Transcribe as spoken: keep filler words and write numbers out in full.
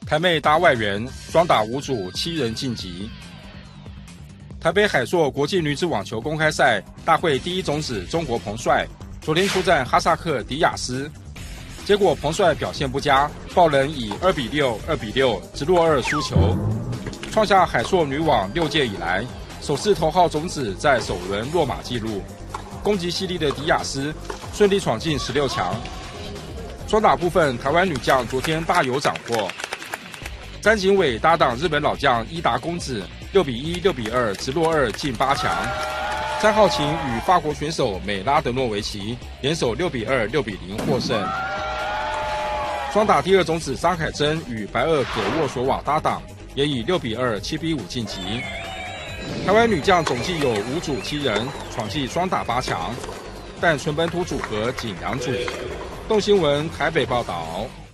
台妹搭外援，双打五组七人晋级。台北海硕国际女子网球公开赛大会第一种子中国彭帅，昨天出战哈萨克迪亚斯，结果彭帅表现不佳，爆冷以二比六、二比六直落二输球，创下海硕女网六届以来首次头号种子在首轮落马纪录。攻击犀利的迪亚斯顺利闯进十六强。双打部分，台湾女将昨天大有斩获。詹景伟搭档日本老将伊达公子，六比一、六比二直落二进八强。詹浩晴与法国选手美拉德诺维奇联手六比二、六比零获胜。双打第二种子张凯珍与白俄葛沃索瓦搭档，也以六比二、七比五晋级。台湾女将总计有五组七人闯进双打八强，但纯本土组合仅两组。动新闻台北报道。